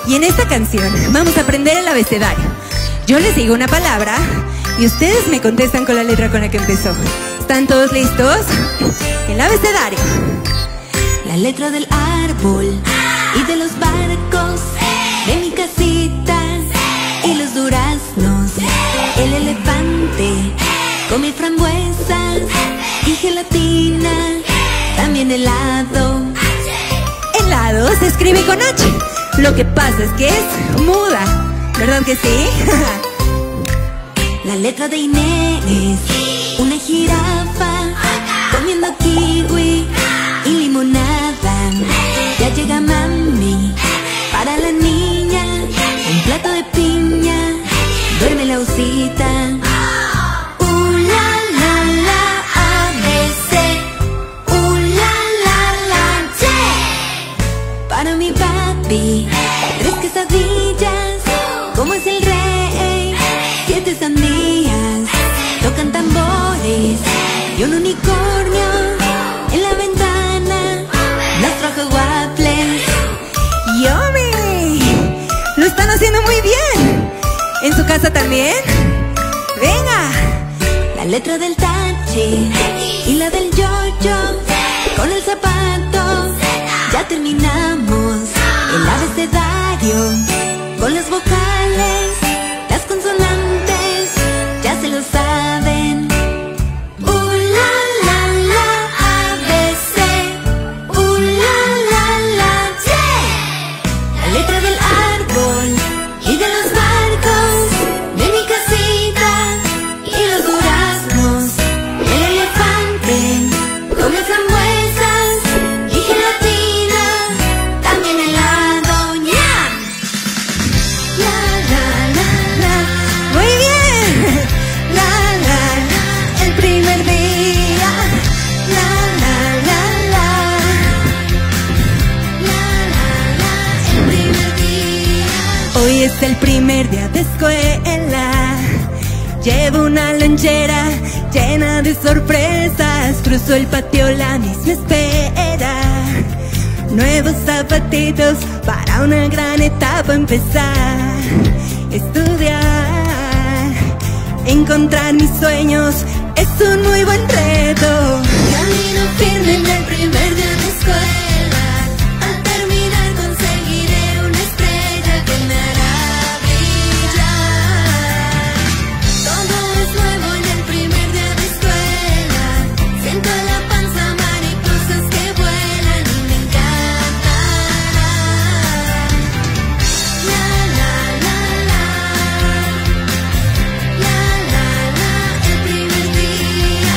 Y en esta canción vamos a aprender el abecedario. Yo les digo una palabra y ustedes me contestan con la letra con la que empezó. ¿Están todos listos? El abecedario. La letra del árbol y de los barcos, de mi casita y los duraznos. El elefante come frambuesas y gelatina, también helado. Helado se escribe con H. Lo que pasa es que es muda, ¿verdad que sí? La letra de Inés, una jirafa comiendo kiwi y limonada. Ya llega mami para la niña, un plato de piña, duerme la osita. Para mi papi, 3 quesadillas, como es el rey, 7 sandías, tocan tambores y un unicornio en la ventana nos trajo waffles. ¡Yummy! ¡Lo están haciendo muy bien! ¿En su casa también? ¡Venga! La letra del tache y la del yo-yo, con el zapato ya terminamos. El abecedario con las vocales, las consonantes ya se lo saben. ABC, la letra del árbol y de los barcos, de mi casita y los duraznos. El elefante come frambuesas y gelatina, también helado. ¡Ñam! ¡Muy bien! El primer día. El primer día. Hoy es el primer día de escuela. Llevo una lonchera llena de sorpresas. Cruzo el patio, la misma espera. Nuevos zapatitos para una gran etapa empezar. Estudiar, encontrar mis sueños es un muy buen reto. Camino firme en el primer día de escuela. Al terminar conseguiré una estrella que me hará brillar. Todo es nuevo en el primer día de escuela. Siento en la panza mariposas que vuelan y me encantará. El primer día.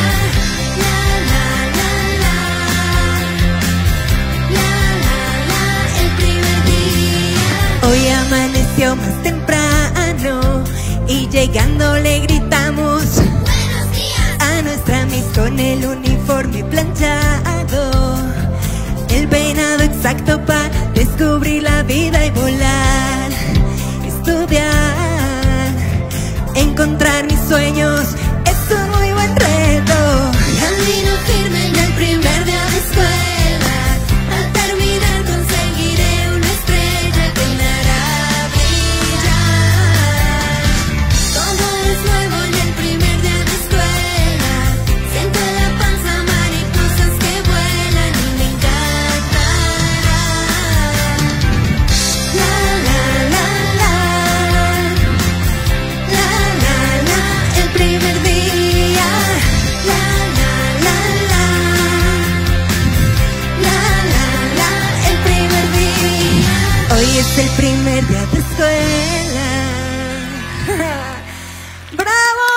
El primer día. Hoy amaneció más temprano y llegando le gritamos Buenos días. a nuestra Miss con el uniforme planchado, el peinado exacto para descubrir la vida y volar. Estudiar, encontrar mis sueños es un muy buen reto. Camino firme en el primer día de escuela. Al terminar conseguiré una estrella que me hará brillar. Todo es nuevo en el primer día de escuela. Siento en la panza mariposas que vuelan y me encantará. El primer día. El primer día. Hoy es el primer día de escuela. ¡Bravo!